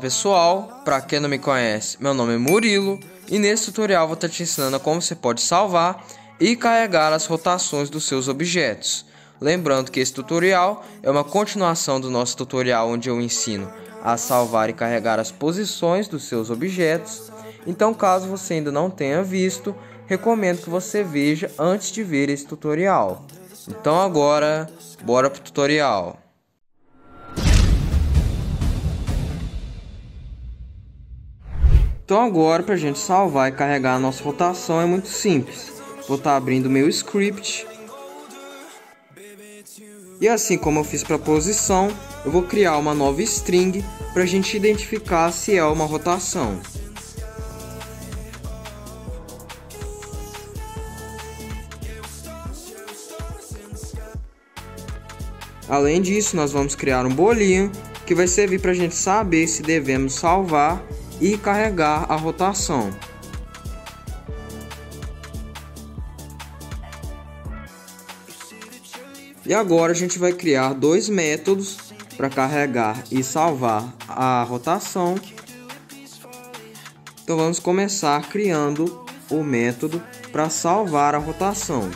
Pessoal, para quem não me conhece, meu nome é Murilo e nesse tutorial vou estar te ensinando como você pode salvar e carregar as rotações dos seus objetos. Lembrando que esse tutorial é uma continuação do nosso tutorial onde eu ensino a salvar e carregar as posições dos seus objetos. Então, caso você ainda não tenha visto, recomendo que você veja antes de ver esse tutorial. Então agora, bora pro tutorial. Então agora, para a gente salvar e carregar a nossa rotação é muito simples. Vou estar abrindo o meu script. E assim como eu fiz para a posição, eu vou criar uma nova string para a gente identificar se é uma rotação. Além disso, nós vamos criar um bolinho que vai servir para a gente saber se devemos salvar e carregar a rotação. E agora a gente vai criar dois métodos para carregar e salvar a rotação. Então vamos começar criando o método para salvar a rotação.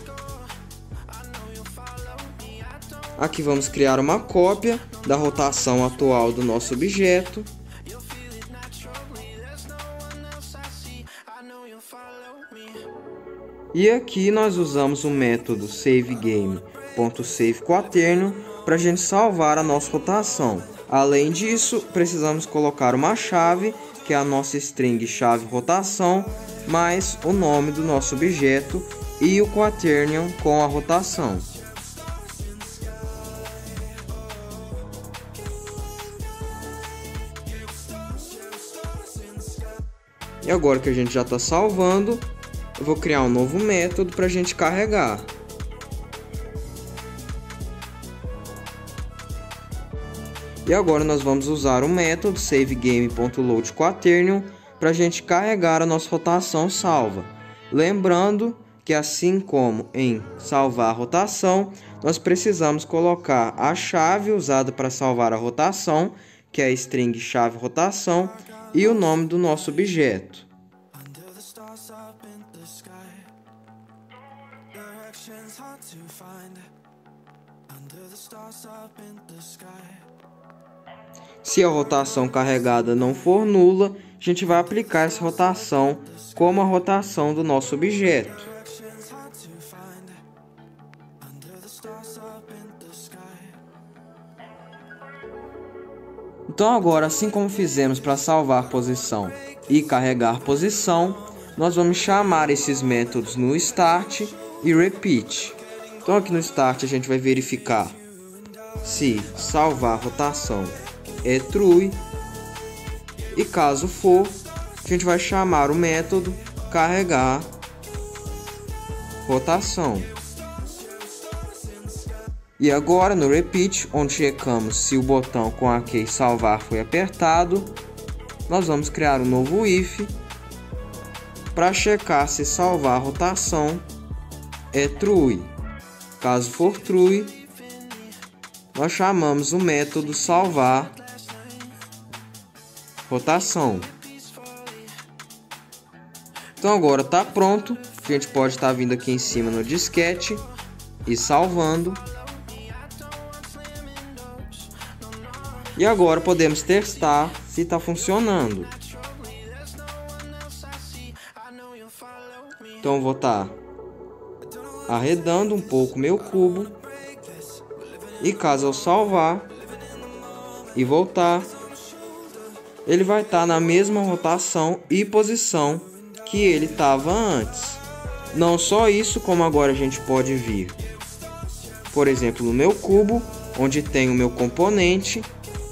Aqui vamos criar uma cópia da rotação atual do nosso objeto. E aqui nós usamos o método SaveGame.SaveQuaternion para a gente salvar a nossa rotação. Além disso, precisamos colocar uma chave, que é a nossa string chave rotação, mais o nome do nosso objeto e o quaternion com a rotação. E agora que a gente já está salvando, eu vou criar um novo método para a gente carregar. E agora nós vamos usar o método SaveGame.LoadQuaternion para a gente carregar a nossa rotação salva. Lembrando que assim como em salvar a rotação, nós precisamos colocar a chave usada para salvar a rotação, que é a string chave rotação, e o nome do nosso objeto. Se a rotação carregada não for nula, a gente vai aplicar essa rotação como a rotação do nosso objeto. Então agora, assim como fizemos para salvar posição e carregar posição, nós vamos chamar esses métodos no start e repeat. Então aqui no start a gente vai verificar se salvar rotação é true, e caso for, a gente vai chamar o método carregar rotação. E agora no repeat, onde checamos se o botão com a key salvar foi apertado, nós vamos criar um novo if para checar se salvar rotação é true. Caso for true, nós chamamos o método salvar rotação. Então agora está pronto. A gente pode estar vindo aqui em cima no disquete e salvando. E agora podemos testar se está funcionando. Então eu vou estar arredando um pouco meu cubo. E caso eu salvar e voltar, ele vai estar na mesma rotação e posição que ele estava antes. Não só isso, como agora a gente pode vir, por exemplo, no meu cubo, onde tem o meu componente.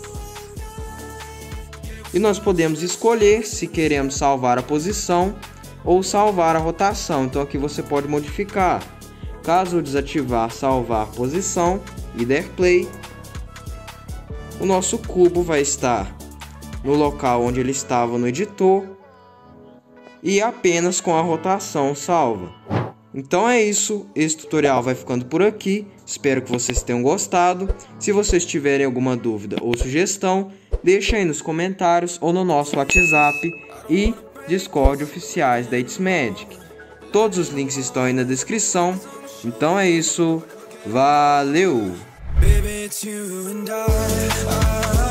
E nós podemos escolher se queremos salvar a posição ou salvar a rotação. Então aqui você pode modificar. Caso eu desativar salvar posição e der play, o nosso cubo vai estar no local onde ele estava no editor e apenas com a rotação salva. Então é isso, esse tutorial vai ficando por aqui, espero que vocês tenham gostado. Se vocês tiverem alguma dúvida ou sugestão, deixa aí nos comentários ou no nosso WhatsApp e Discord oficiais da It's Magic. Todos os links estão aí na descrição. Então é isso, valeu! Baby, it's you and I